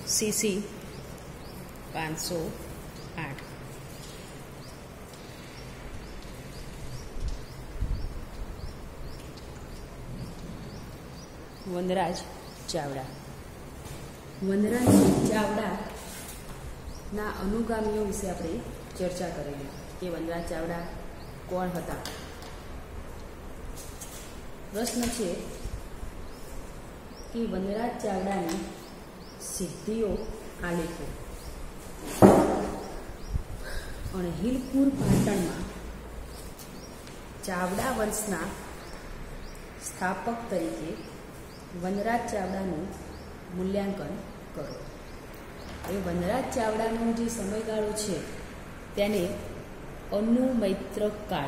CC 508. Vanraj Chavda. વનરાજ ચાવડાના અનુગામીઓ વિશે આપણે ચર્ચા કરેલી કે વનરાજ ચાવડા કોણ હતા. પ્રશ્ન છે કે વનરાજ ચાવડાની સિદ્ધિઓ આલેખો. અણહિલપુર પાટણમાં ચાવડા વંશના સ્થાપક તરીકે વનરાજ ચાવડાનું મૂલ્યાંકન કરો. એ વનરાજ ચાવડાનો જે સમયગાળો છે તેને અનુમૈત્રક કાળ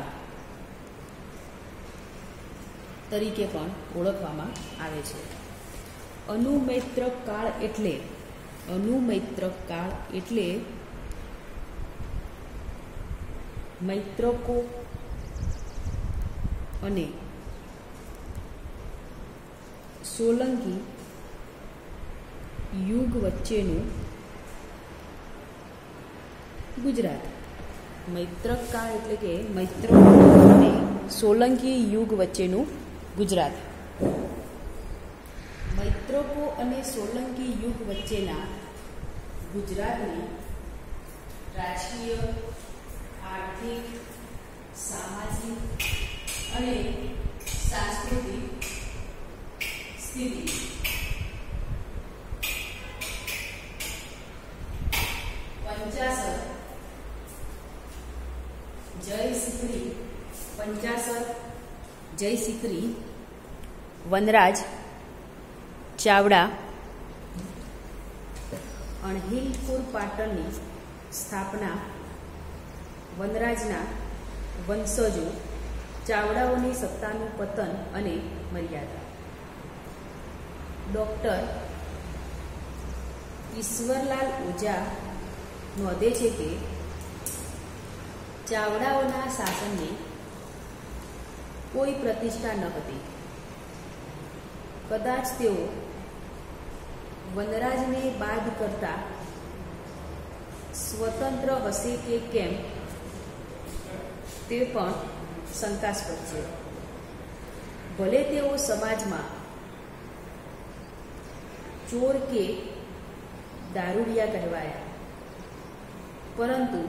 તરીકે પણ ઓળખવામાં આવે છે. અનુમૈત્રક કાળ એટલે મૈત્રકો અને સોલંકી યુગ વચ્ચેનું ગુજરાત. મૈત્રક કાળ એટલે કે મૈત્રકો અને સોલંકી યુગ વચ્ચેનું ગુજરાત. મૈત્રકો અને સોલંકી યુગ વચ્ચેના ગુજરાતની રાજકીય, આર્થિક, સામાજિક અને સાંસ્કૃતિક સ્થિતિ પંચાસર જય સિકરી વનરાજ ચાવડા અણહિલપુર પાટણની સ્થાપના, વનરાજના વંશજો, ચાવડાઓની સત્તાનું પતન અને મર્યાદા. ડૉક્ટર ઈશ્વરલાલ ઓઝા નોંધે છે કે ચાવડાઓના શાસનની કોઈ પ્રતિષ્ઠા ન હતી. કદાચ તેઓ વનરાજને બાદ કરતા સ્વતંત્ર હશે કે કેમ તે પણ શંકાસ્પદ છે. ભલે તેઓ સમાજમાં ચોર કે દારૂડિયા કહેવાયા, પરંતુ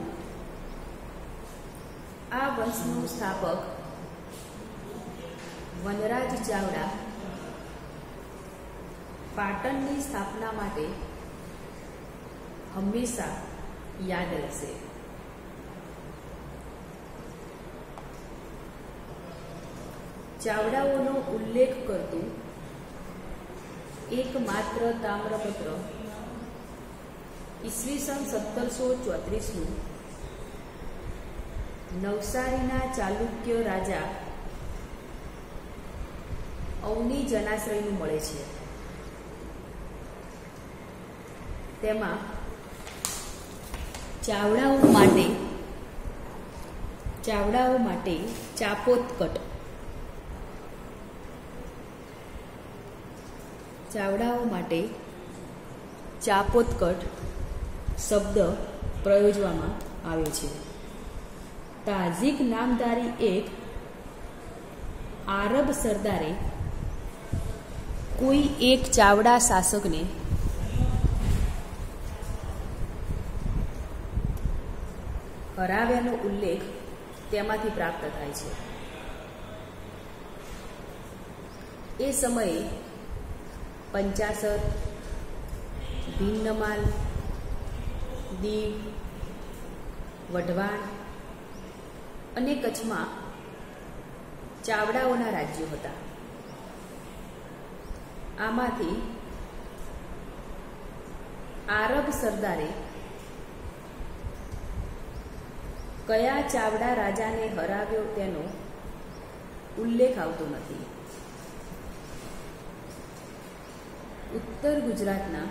આ વંશનો સ્થાપક વનરાજ ચાવડા પાટણની સ્થાપના માટે હંમેશા યાદ રહેશે. ચાવડાઓનો ઉલ્લેખ કરતું એકમાત્ર તામ્રપત્ર ઈસવીસન 1734નું નવસારીના ચાલુક્ય રાજા અવની જનાશ્રયનું મળે છે. તેમાં ચાવડાઓ માટે ચાપોતકટ શબ્દ પ્રયોજવામાં આવ્યો છે. તાઝિક નામધારી એક આરબ સરદારે કોઈ એક ચાવડા શાસકને હરાવ્યાનો ઉલ્લેખ તેમાંથી પ્રાપ્ત થાય છે. એ સમયે પંચાસર, ભિન્નમાલ, દીવ, વઢવાણ અને કચ્છમાં ચાવડાઓના રાજ્યો હતા. આમાંથી આરબ સરદારે કયા ચાવડા રાજાને હરાવ્યો તેનો ઉલ્લેખ આવતો નથી. ઉત્તર ગુજરાતના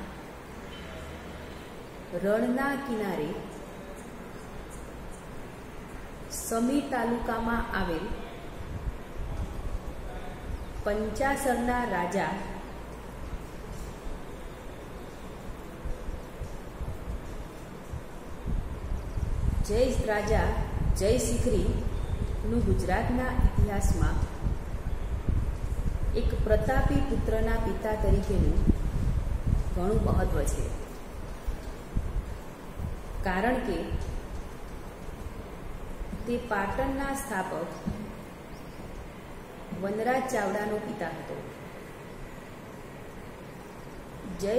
રણના કિનારે સમી તાલુકામાં આવેલ પંચાસરના રાજા જય રાજા જય શિખરીનું ગુજરાતના ઇતિહાસમાં એક પ્રતાપી પુત્રના પિતા તરીકેનું ઘણું મહત્વ છે. કારણ કે તે પાટણના સ્થાપક વનરાજ ચાવડાનો પિતા હતો. જય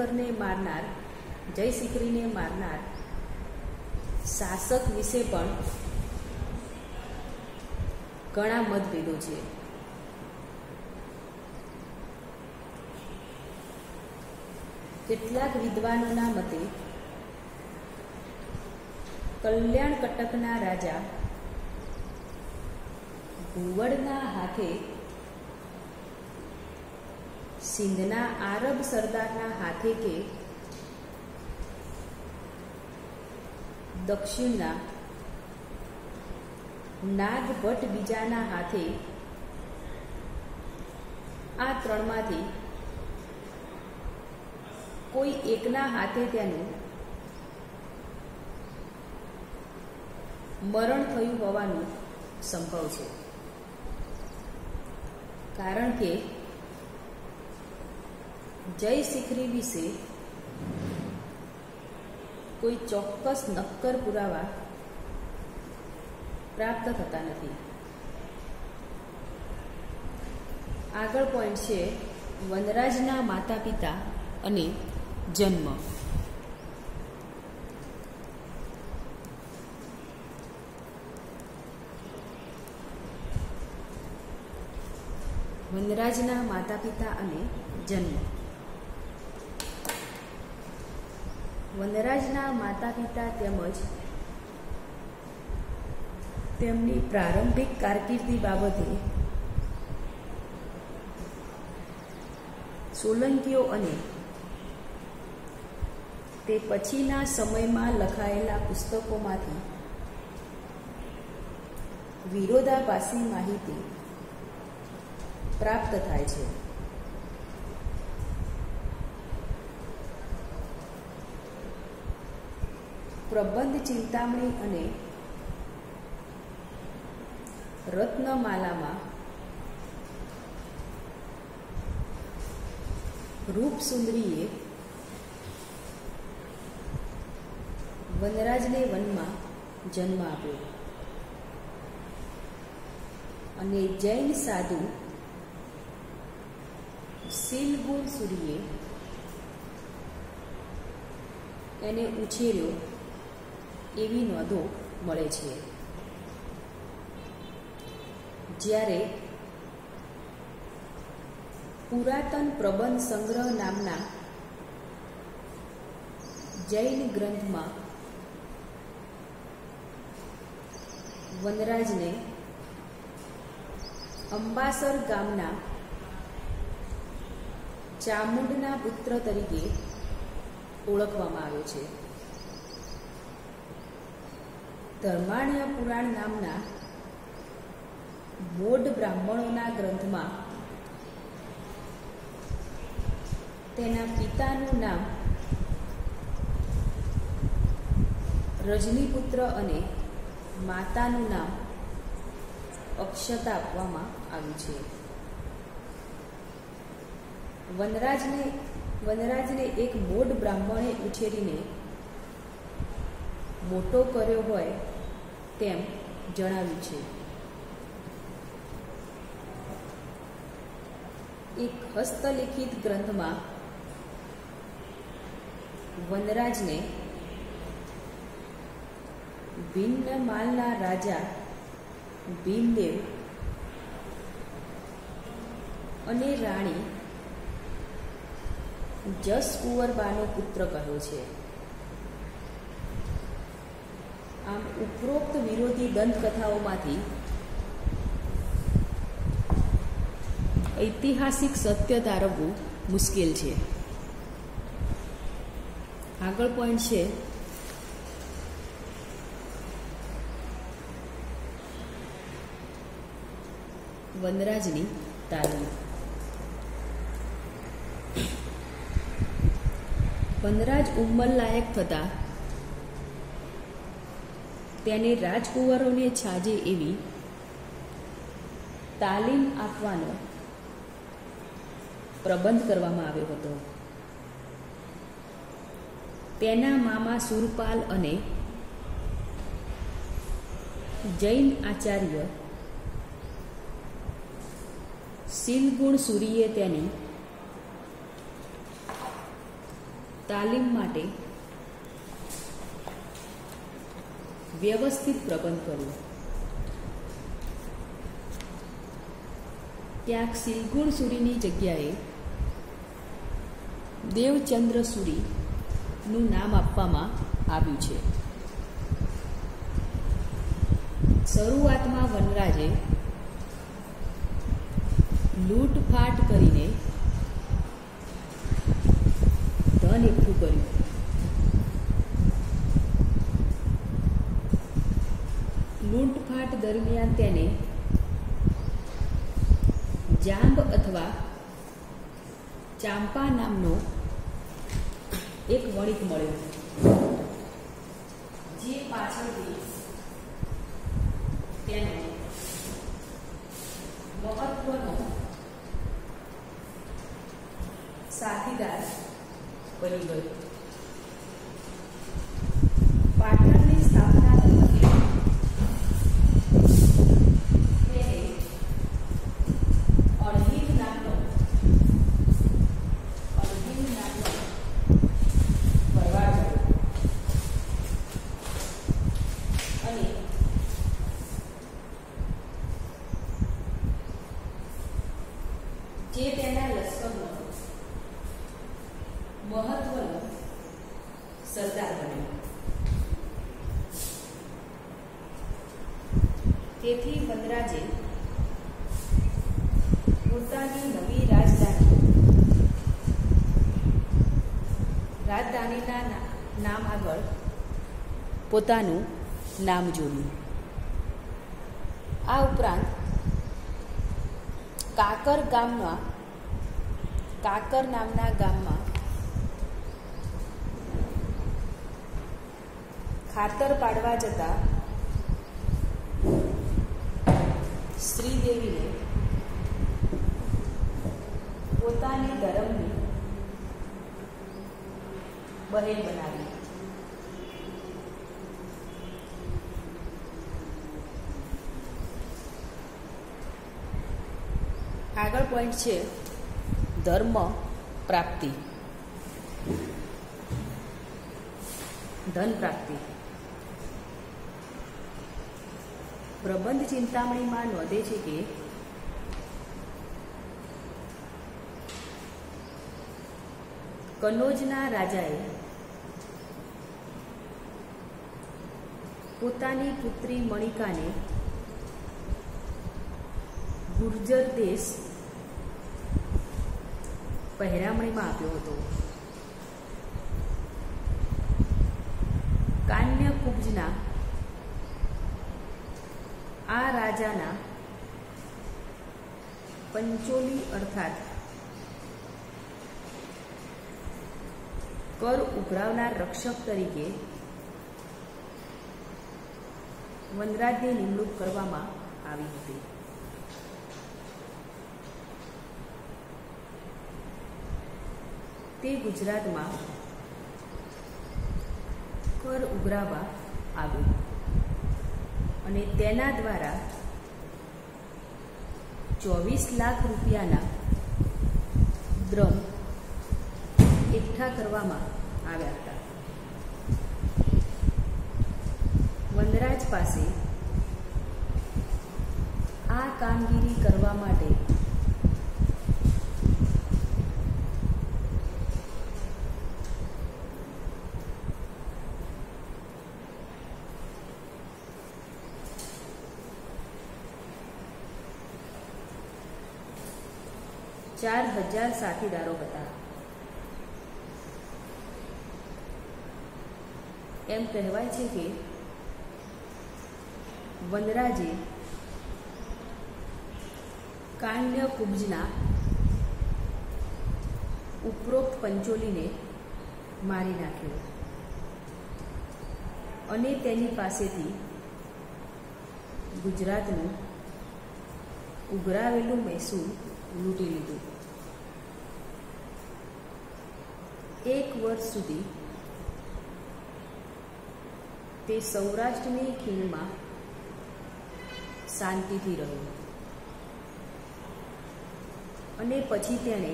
શિખરીને મારનાર શાસક વિશે પણ ઘણા મતભેદો છે. કેટલાક વિદ્વાનોના મતે કલ્યાણ કટકના રાજા ઘુવડના હાથે સિંધના આરબ સરદારના હાથે કે દક્ષિણના નાગભટ્ટ બીજાના હાથે, આ ત્રણમાંથી કોઈ એકના હાથે તેનું મરણ થયું હોવાનું સંભવ છે. કારણ કે જય શિખરી વિશે કોઈ ચોક્કસ નક્કર પુરાવા પ્રાપ્ત થતા નથી. આગળ પોઈન્ટ છે વનરાજના માતા પિતા અને જન્મ. વનરાજના માતા પિતા અને જન્મ. વનરાજના માતા પિતા તેમજ તેમની પ્રારંભિક કારકિર્દી બાબતે સોલંકીઓ અને તે પછીના સમયમાં લખાયેલા પુસ્તકોમાંથી વિરોધાભાસી માહિતી પ્રાપ્ત થાય છે. પ્રબંધ ચિંતામણી અને રત્નમાલામાં રૂપસુંદરીએ વનરાજને વનમાં જન્મ આપ્યો અને જૈન સાધુ શીલગુરસુરીએ એને ઉછેર્યો એવી નોંધો મળે છે. જ્યારે પુરાતન પ્રબંધ સંગ્રહ નામના જૈન ગ્રંથમાં વનરાજને અંબાસર ગામના ચામુંડના પુત્ર તરીકે ઓળખવામાં આવ્યો છે. ધર્માણ્ય પુરાણ નામના મોઢ બ્રાહ્મણોના ગ્રંથમાં તેના પિતાનું નામ રજનીપુત્ર અને માતાનું નામ અક્ષતા આપવામાં આવ્યું છે. વનરાજને એક મોઢ બ્રાહ્મણે ઉછેરીને મોટો કર્યો હોય તેમ જણાવ્યું છે. એક હસ્તલિખિત ગ્રંથમાં વનરાજને ભિન્નમાલના રાજા ભીમદેવ અને રાણી જસકુંવરબાનો પુત્ર કહ્યો છે. આમ ઉપરોક્ત વિરોધી દંતકથાઓમાંથી ઐતિહાસિક સત્ય તારવવું મુશ્કેલ છે. આગળ પોઈન્ટ છે વનરાજની તાલીમ. વનરાજ ઉંમર લાયક થતા તેને રાજકુંવરોને છાજે એવી તાલીમ આપવાનો પ્રબંધ કરવામાં આવ્યો હતો. તેના મામા સુરપાલ અને જૈન આચાર્ય શીલગુણ સુરીએ તેની તાલીમ માટે વ્યવસ્થિત પ્રબંધ કર્યો. ક્યાંક શીલગુણ સુરીની જગ્યાએ દેવચંદ્ર સુરીનું નામ આપવામાં આવ્યું છે. શરૂઆતમાં વનરાજે લૂંટફાટ કરીને ધન એકઠું કર્યું. લૂંટફાટ દરમિયાન તેને જાંબ અથવા ચાંપા નામનો એક વણિક મળ્યો, જે પાછળથી તેનો મહત્વનો સાથીદાર બની ગયો. પાટણની સ્થાપના વખતે તેને અણહિલ નામનો ભરવાડ મળ્યો અને જે તેના લશ્કરનો મહત્વનો સરદાર બન્યો. તેથી વનરાજે પોતાની નવી રાજધાનીના નામ આગળ પોતાનું નામ જોડ્યું. આ ઉપરાંત કાકર નામના ગામમાં ખાતર પાડવા જતા શ્રીદેવીને પોતાની ધર્મની બહેન બનાવી. આગળ પોઈન્ટ છે ધર્મ પ્રાપ્તિ, ધન પ્રાપ્તિ. પ્રબંધ ચિંતામણીમાં નોંધે છે કે કનોજના રાજાએ પોતાની પુત્રી મણિકાને ગુર્જર દેશ પહેરામણીમાં આપ્યો હતો. કાન્યકુબ્જના આ રાજાના પંચોલી અર્થાત કર ઉઘરાવનાર રક્ષક તરીકે વનરાજની નિમણૂક કરવામાં આવી હતી. તે ગુજરાતમાં કર ઉઘરાવવા આવ્યું અને તેના દ્વારા 24 લાખ રૂપિયાના દ્રમ એકઠા કરવામાં આવ્યા હતા. વનરાજ પાસે આ કામગીરી કરવા માટે ચાર 4,000 સાથીદારો હતા. એમ કહેવાય છે કે વનરાજે કાન્યકુબ્જના ઉપરોક્ત પંચોલીને મારી નાખ્યો અને તેની પાસેથી ગુજરાતનું ઉઘરાવેલું મહેસૂલ લૂંટી લીધું. 1 વર્ષ સુધી તે સૌરાષ્ટ્રની ખીણમાં શાંતિથી રહ્યો અને પછી તેણે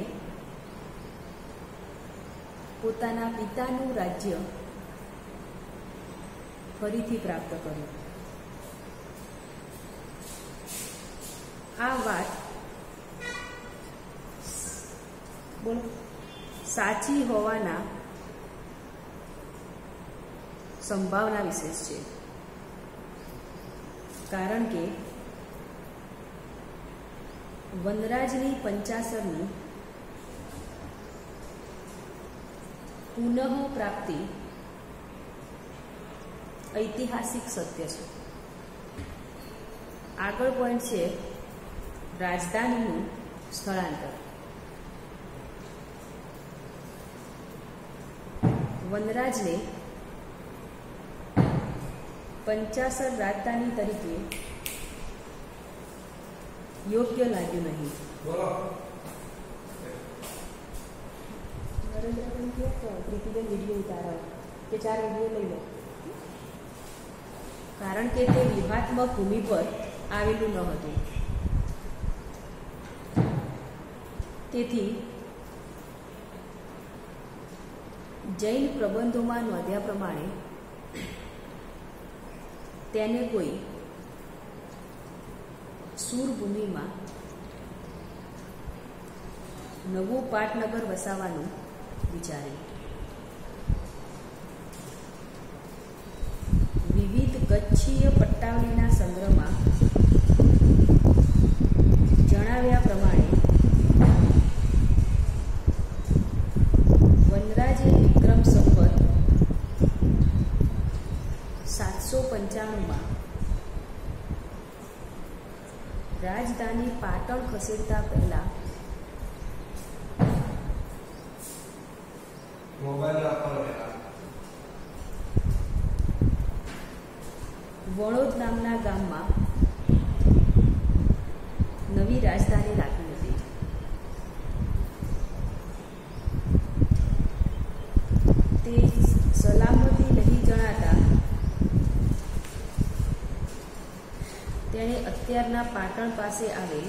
પોતાના પિતાનું રાજ્ય ફરીથી પ્રાપ્ત કર્યું. આ વાત સાચી હોવાના સંભાવના વિશેષ છે, કારણ કે વનરાજની પંચાસરની પુનઃ પ્રાપ્તિ ઐતિહાસિક સત્ય છે. આગળ પોઈન્ટ છે રાજધાનીનું સ્થળાંતર. વનરાજને પંચાસર રાજધાની તરીકે યોગ્ય લાગ્યું નહીં. નરેન્દ્રભાઈ કહે તો પ્રીતિબેન વિડીયો ઉતારો કે 4 વિડીયો લઈ લો, કારણ કે તે વ્યૂહાત્મક ભૂમિ પર આવેલું ન હતું. તેથી જૈન પ્રબંધોમાં નોંધ્યા પ્રમાણે તેને કોઈ સૂરભૂમિમાં નવું પાટનગર વસાવવાનું વિચાર્યું. વિવિધ કચ્છીય પટ્ટાવલીના સંગ્રહમાં જણાવ્યા પ્રમાણે વનરાજે વિક્રમ સંવત 795માં રાજધાની પાટણ ખસેડતા પહેલા વણોદ નામના ગામમાં નવી રાજધાની રાખી હતી. તે સલામતી નહીં જણાતા તેણે અત્યારના પાટણ પાસે આવેલ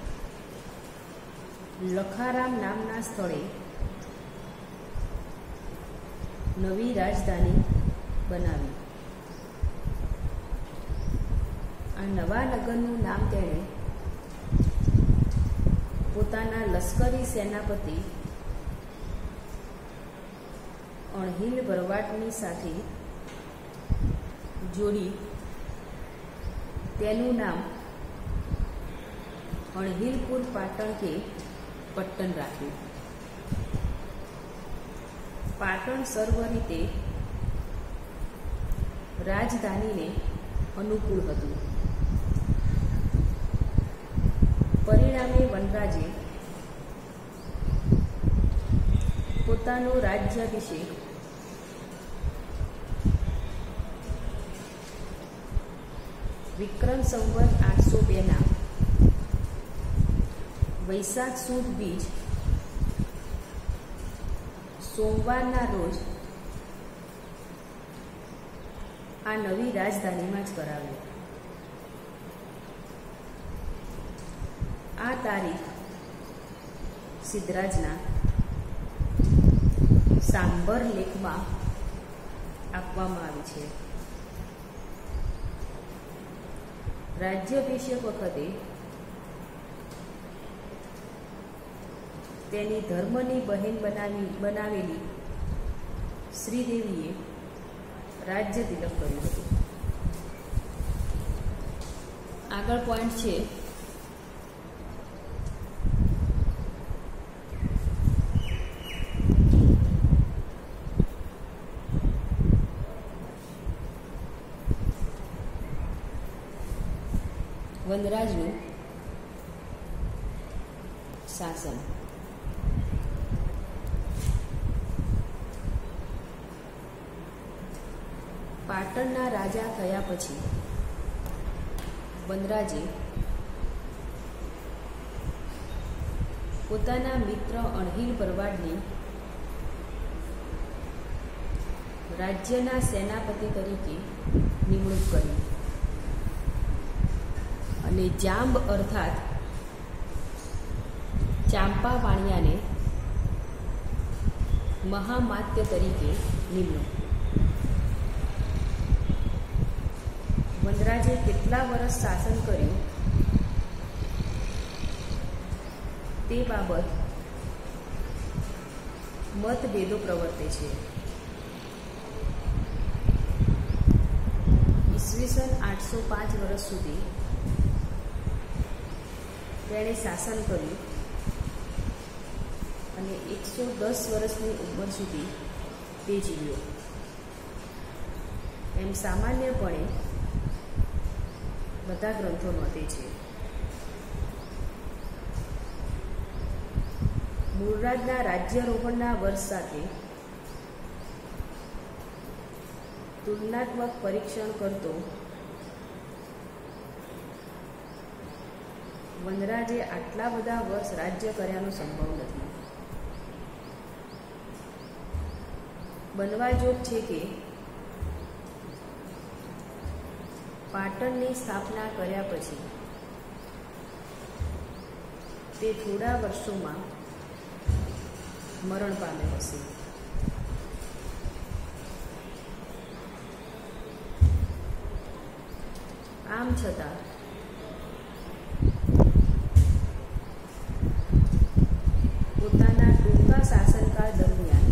લખારામ નામના સ્થળે નવી રાજધાની બનાવી. આ નવા નગરનું નામ તેણે પોતાના લશ્કરી સેનાપતિ અણહિલ ભરવાડની સાથે જોડી તેનું નામ અણહિલપુર પાટણ કે પટ્ટન રાખ્યું. પાટણ સર્વ રીતે રાજધાનીને અનુકૂળ હતું. પરિણામે વનરાજે પોતાનો રાજ્યાભિષેક વિક્રમ સંવત 802ના વૈશાખ સુદ બીજ સોમવારના રોજ આ નવી રાજધાનીમાં જ કરાવ્યો. આ તારીખ સિદ્ધરાજના સાંભર લેખમાં આપવામાં આવી છે. રાજ્યાભિષેક વખતે તેની ધર્મની બહેન બનાવેલી શ્રીદેવીએ રાજ્ય તિલક કર્યું હતું. આગળ પોઈન્ટ છે વનરાજનું શાસન. પાટણના રાજા થયા પછી વનરાજે પોતાના મિત્ર અણહિલ ભરવાડની રાજ્યના સેનાપતિ તરીકે નિમણૂક કરી અને જાંબ અર્થાત ચાંપા વાણિયાને મહામાત્ય તરીકે નિમણૂક. વનરાજે કેટલા વર્ષ શાસન કર્યું તે બાબત મતભેદો પ્રવર્તે છે. ઈસવીસન 805 વર્ષ સુધી તેણે શાસન કર્યું અને 110 વર્ષની ઉંમર સુધી તે જીવ્યો એમ સામાન્યપણે બધા ગ્રંથો નોંધે છે. મૂળરાજના રાજ્યારોહણના વર્ષ સાથે તુલનાત્મક પરીક્ષણ કરતો વનરાજે આટલા બધા વર્ષ રાજ્ય કર્યાનો સંભવ નથી. બનવા જોગ છે કે પાટણની સ્થાપના કર્યા પછી તે થોડા વર્ષોમાં મરણ પામ્યો હશે. આમ છતાં પોતાના ટૂંકા શાસનકાળ દરમિયાન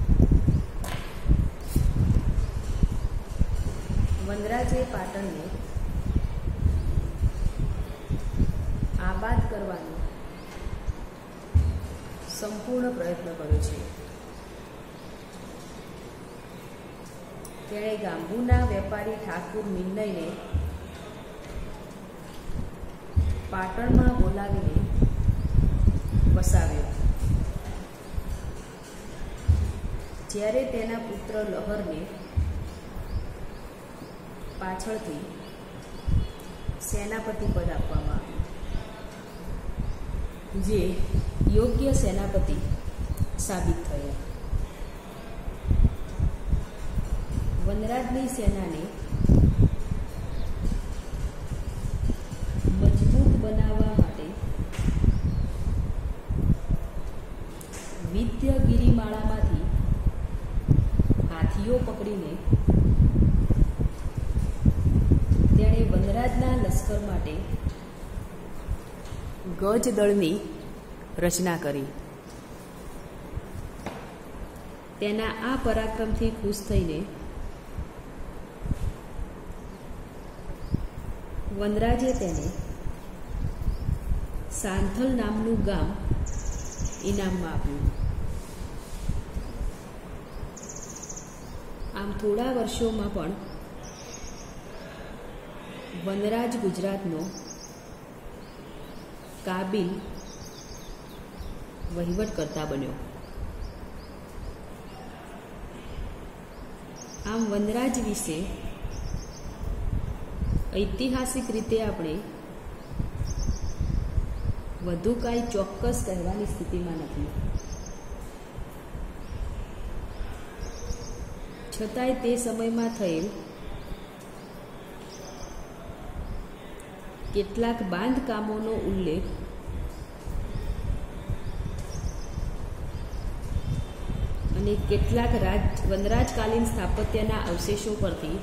વનરાજે પાટણને આબાદ કરવાનો સંપૂર્ણ પ્રયત્ન કર્યો છે. તેણે ગાંભુના વેપારી ઠાકુર મિન્નઈને પાટણમાં બોલાવીને વસાવ્યો. જ્યારે તેના પુત્ર લહરને પાછળથી સેનાપતિ પદ આપવામાં આવ્યું, જે યોગ્ય સેનાપતિ સાબિત થયા. વનરાજની સેનાને મજબૂત બનાવવા માટે વિંધ્ય ગિરિમાળામાંથી હાથીઓ પકડીને તેણે વનરાજના લશ્કર માટે ગજ દળની રચના કરી. તેના આ પરાક્રમથી ખુશ થઈને વનરાજે તેને સાંથલ નામનું ગામ ઇનામમાં આપ્યું. આમ થોડા વર્ષોમાં પણ વનરાજ ગુજરાતનો કાબિલ વહીવટકર્તા બન્યો. આમ વનરાજ વિશે ઐતિહાસિક રીતે આપણે વધુ કાંઈ ચોક્કસ કહેવાની સ્થિતિમાં નથી. છતાંય તે સમયમાં થયેલ કેટલાક બાંધકામોનો ઉલ્લેખ અને કેટલાક વનરાજકાલીન સ્થાપત્યના અવશેષો પરથી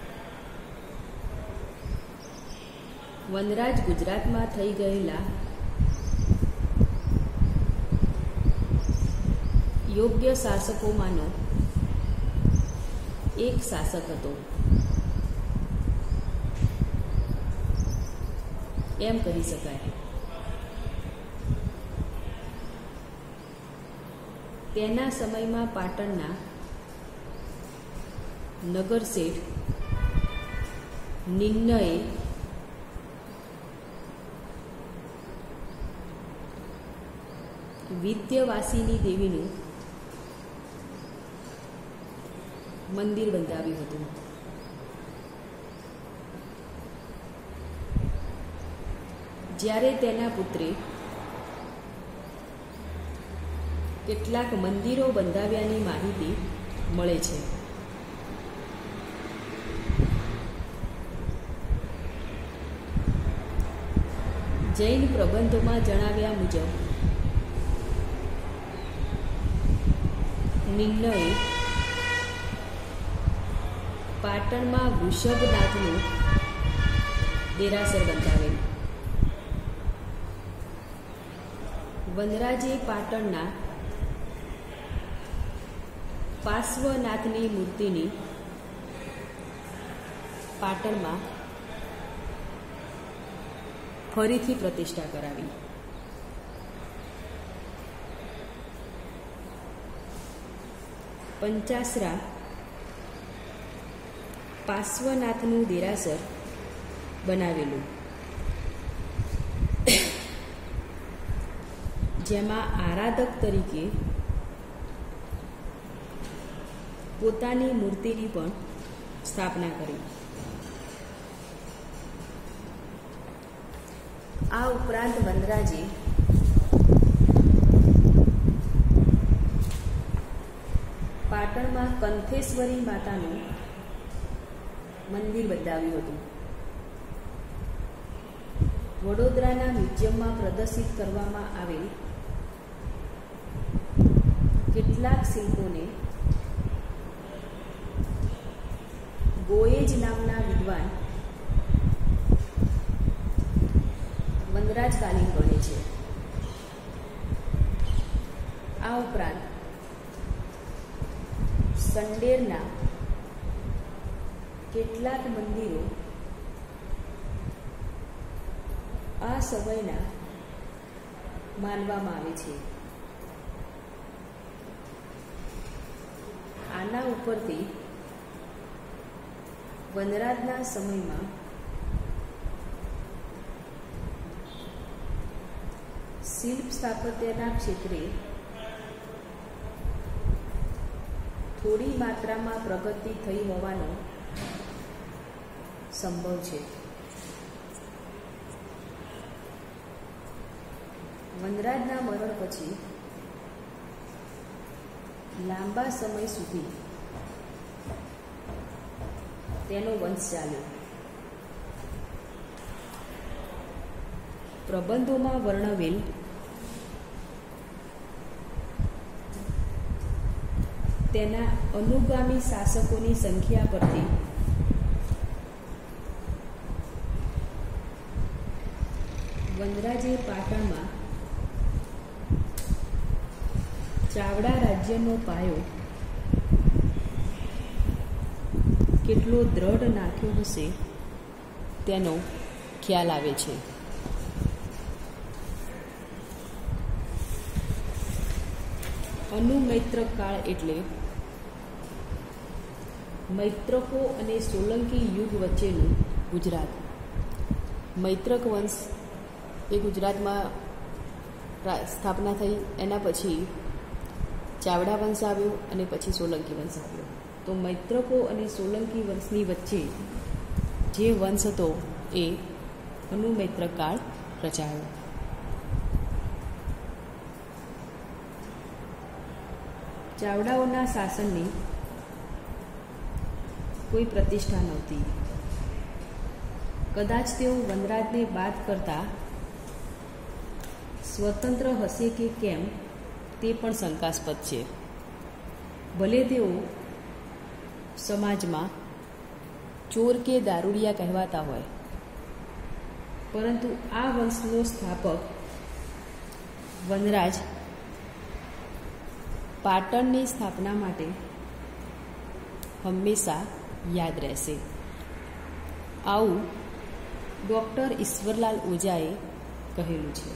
વનરાજ ગુજરાતમાં થઈ ગયેલા યોગ્ય શાસકોમાંનો એક શાસક હતો એમ કહી શકાય. તેના સમયમાં પાટણના નગરશેઠ નિન્નએ વિંધ્યવાસિની દેવીનું મંદિર બંધાવ્યું હતું. જ્યારે તેના પુત્રે કેટલાક મંદિરો બંધાવ્યાની માહિતી મળે છે. જૈન પ્રબંધોમાં જણાવ્યા મુજબ નિર્ણયે પાટણમાં વૃષભનાથનું દેરાસર બંધાવેલ. વનરાજે પાટણના પાર્શ્વનાથની મૂર્તિની પાટણમાં ફરીથી પ્રતિષ્ઠા કરાવી. પંચાસરા પાર્શ્વનાથનું દેરાસર બનાવેલું, જેમાં આરાધક તરીકે પોતાની મૂર્તિની પણ સ્થાપના કરી. આ ઉપરાંત વનરાજે પાટણમાં કંથેશ્વરી માતાનું મંદિર બંધાવ્યું હતું. વડોદરાના મ્યુઝિયમમાં પ્રદર્શિત કરવામાં આવેલ કેટલાક શિલ્પોને ગોએજ નામના વિદ્વાન વનરાજકાલીન ગણે છે. આ ઉપરાંત સંડેરના કેટલાક મંદિરો આ સમયના માનવામાં આવે છે. આના ઉપરથી વનરાજના સમયમાં શિલ્પ સ્થાપત્યના ક્ષેત્રે થોડી માત્રામાં પ્રગતિ થઈ હોવાનો સંભવ છે. વનરાજના મરણ પછી લાંબા સમય સુધી તેનો વંશ ચાલ્યો. પ્રબંધોમાં વર્ણવેલ તેના અનુગામી શાસકોની સંખ્યા પરથી વનરાજે પાટણમાં ચાવડા રાજ્યનો પાયો કેટલો દ્રઢ નાખ્યો હશે તેનો ખ્યાલ આવે છે. અનુમૈત્રક કાળ એટલે મૈત્રકો અને સોલંકી યુગ વચ્ચેનું ગુજરાત. મૈત્રક વંશ એ ગુજરાતમાં સ્થાપના થઈ. એના પછી ચાવડા વંશ આવ્યો અને પછી સોલંકી વંશ આવ્યો. તો મૈત્રકો અને સોલંકી વંશની વચ્ચે જે વંશ હતો એ અનુમૈત્રક કાળ રચાયો. ચાવડાઓના શાસનની કોઈ પ્રતિષ્ઠા નહોતી. કદાચ તેઓ વનરાજને બાદ કરતા સ્વતંત્ર હશે કે કેમ તે પણ શંકાસ્પદ છે. ભલે તેઓ સમાજમાં ચોર કે દારૂડિયા કહેવાતા હોય, પરંતુ આ વંશનો સ્થાપક વનરાજ પાટણની સ્થાપના માટે હંમેશા યાદ રહેશે. આવું ડૉક્ટર ઈશ્વરલાલ ઓઝાએ કહેલું છે.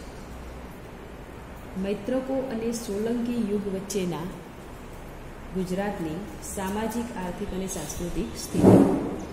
મૈત્રકો અને સોલંકી યુગ વચ્ચેના ગુજરાતની સામાજિક, આર્થિક અને સાંસ્કૃતિક સ્થિતિ.